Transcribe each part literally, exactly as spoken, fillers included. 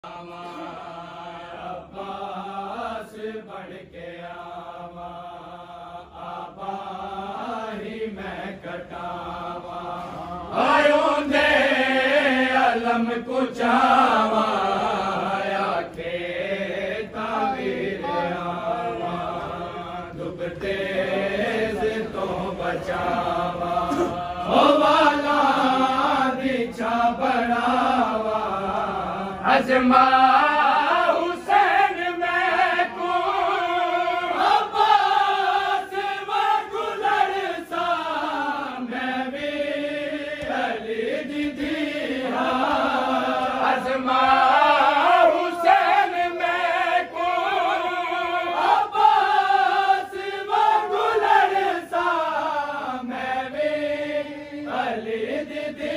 अब्बास बढ़ के आवा आबा ही मैं कटावा आयो दे अलम कुचावा आखे तावीर आवा दुख तेज तो बचावा ओ वाला दीछा बढ़ावा अजमा हुसैन मैं को अब्बास व गुलर सा मैं भी अली दीदी अजमा हुसैन मैं को अब्बास व गुलर सा मैं भी अली दीदी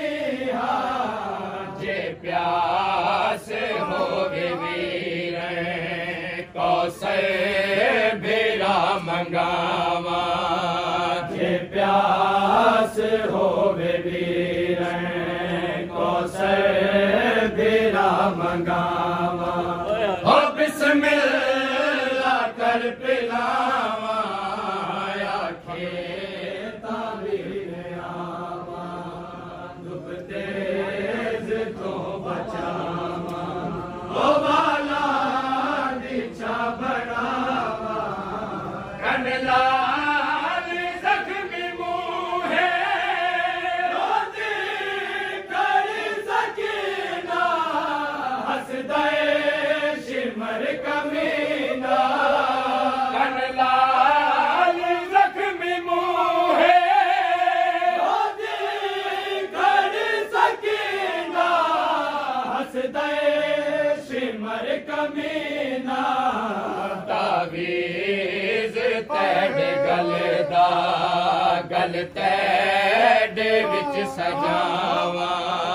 जे प्यास होवे वीर कौसर बेरा मंगावा जे प्यास होवे वीर कौसर बेरा मंगावा हो बिस्मिल्लाह कर पिलावा आखे तावीर आवा दुख तेज तो बचावा ओ वाला दीछा बढ़ावा कन लाल जख्मी मुँह रोज़ी कर सकीना हसदे शिमर कमीना कन लाल जख्मी मुँह रोज़ी कर सकीना हसदे शिमर कमीना तावीज़ तैड गलदा गल तैड विच सजावा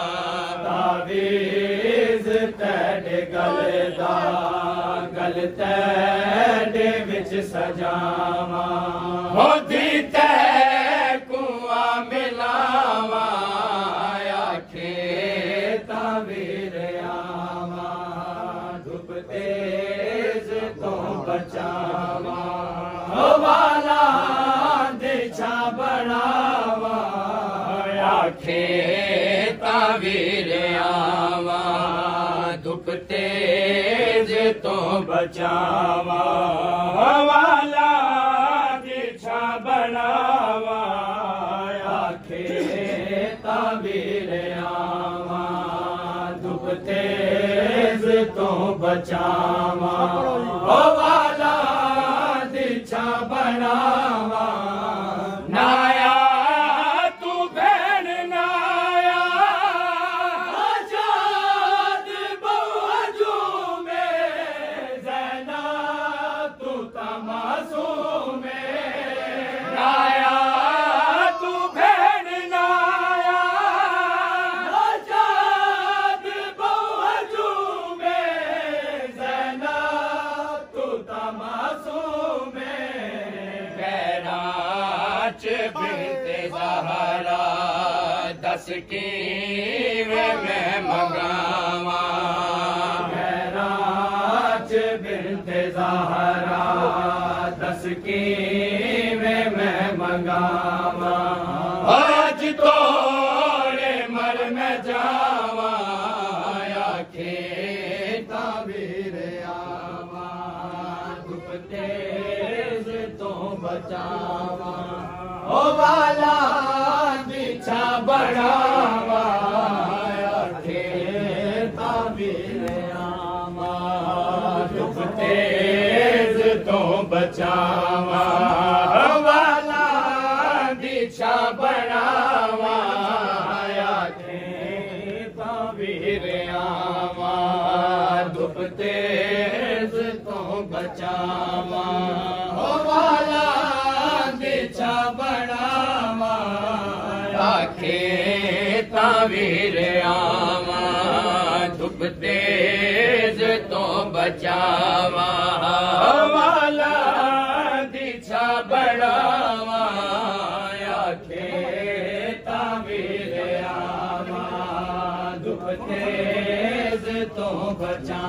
तावीज़ तैड गलदा गल तैड विच सजावा होदी तै कुआ मिलावा आखे तावीर आवा धुप तेज तो बचावा ओ वाला दीछा बढ़ावा आखे तावीर आवा धुप तेज तो बचावा ओ वाला दीछा बढ़ावा आखे तावीर आवा धुप तेज तो बचावा ओ वाला दीछा बढ़ावा नाया तू बहन नाया आजाद बहुजू में ज़ैना तू तमाशू में नाया तू बहन नाया आजाद बहुजू में ज़ैना तू तमाशू में बैराच बिनते ज़हरा दस की मैं मंगावा बैराच बिनते ज़हरा दस की मैं मंगावा आज तोड़े मर में जावा आखे तावीर आवा धुप तेज तो बचावा ओ वाला दीछा बढ़ावा आखे तावीर आवा धुप तेज तो बचावा ओ वाला दीछा बढ़ावा आखे तावीर आवा धुप तेज तो बचावा ओ वाला दीछा बढ़ावा आखे तावीर आवा धुप तेज तो बचावा ओ वाला दीछा बढ़ावा आखे तावीर आवा दुख तेज तो बचा।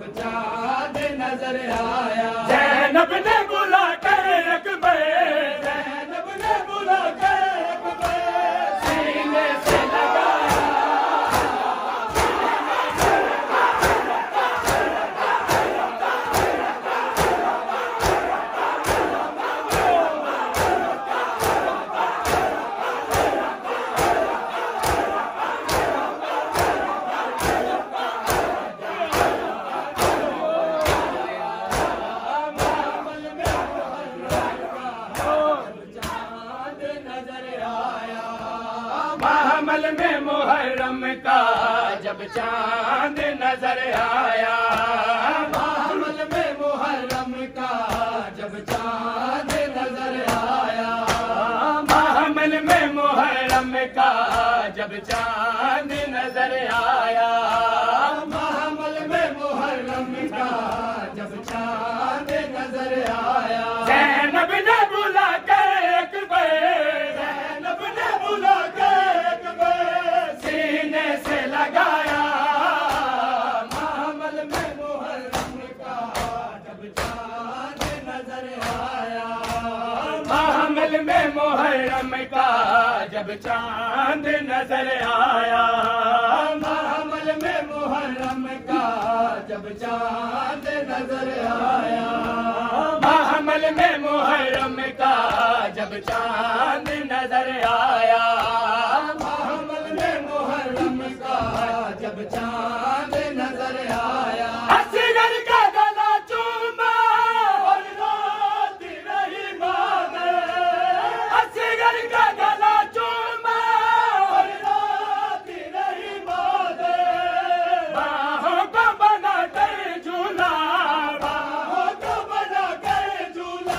जब चांद नजर आया। ज़ैनब ने बुला कर अकबर, ज़ैनब ने बुला कर अकबर सीने से लगाया। महमल में मुहर्रम का जब चांद नजर आया। महमल में मुहर्रम का जब चांद नजर आया। महमल में मुहर्रम का जब चांद नजर आया। महमल में मुहर्रम का जब चांद नजर आया। ज़ैनब ने बुला कर अकबर, ज़ैनब ने बुला कर अकबर सीने से लगाया। महमल में मुहर्रम का जब चांद नजर आया। महमल में मुहर्रम का जब चांद नजर आया। महमल में मुहर्रम का जब चांद नजर आया। महमल में मुहर्रम का जब चांद नजर आया। महमल में मुहर्रम का जब चांद नजर आया। असगर का गला चूमा और रोती रही बातें। असगर का गला चूमा और रोती रही बातें। बाहों को बना कर झूला, बाहों को बना कर झूला।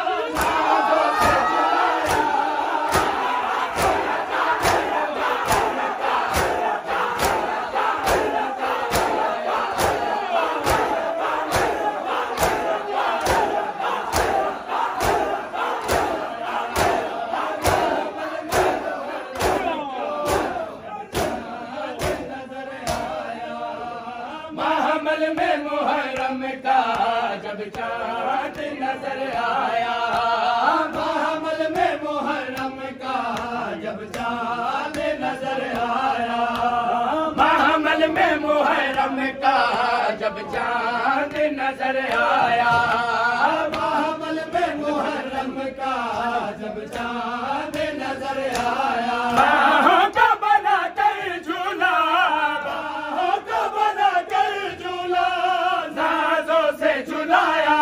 महमल में मुहर्रम का जब चांद नजर आया। महमल में मुहर्रम का जब चांद नजर आया। महमल में मुहर्रम का जब चांद नजर आया। महमल में मुहर्रम का जब चांद नजर आया। बाहों को बना कर झूला, बाहों को बना कर झूला। नाजों से झुलाया।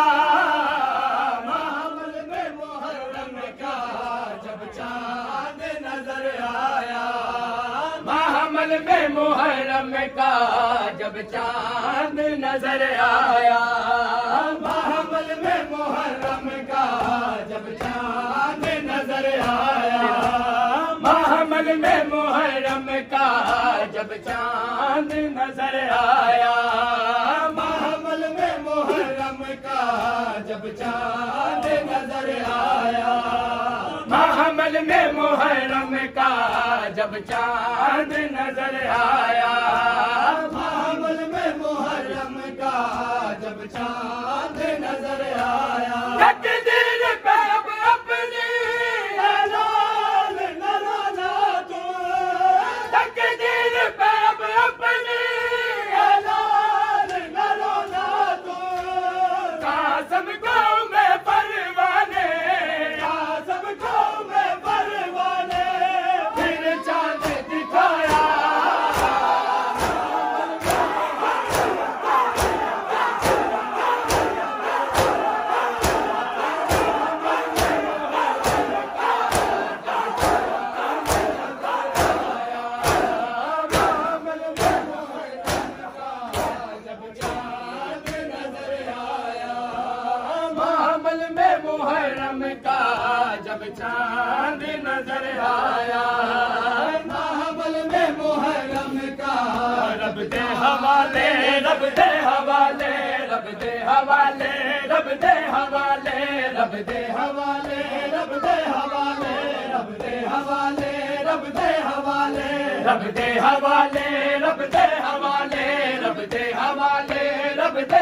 महमल में मुहर्रम का जब चांद नजर आया। महमल में मुहर्रम का जब चांद नजर आया। महमल में मुहर्रम का जब चांद नजर आया। महमल में मुहर्रम का जब चांद नजर आया। महमल में मुहर्रम का जब चांद नजर आया। महमल में मुहर्रम का जब चांद नजर आया। महमल में मुहर्रम का जब चांद नजर आया। तकदीर पे अब अपनी लाल न रोना तू। तकदीर पे अब अपनी लाल न रोना तू। कासम को मैं परवाने, कासम को मैं परवाने फिर चांद दिखाया। महमल में मुहर्रम का जब चांद नजर आया। महमल में मुहर्रम का रब दे हवाले, रब दे हवाले, रब दे हवाले, रब दे हवाले, रब दे हवाले रब दे हवाले रब दे हवाले रब दे हवाले रब दे हवाले, रब दे हवाले, रब दे हवाले, रब दे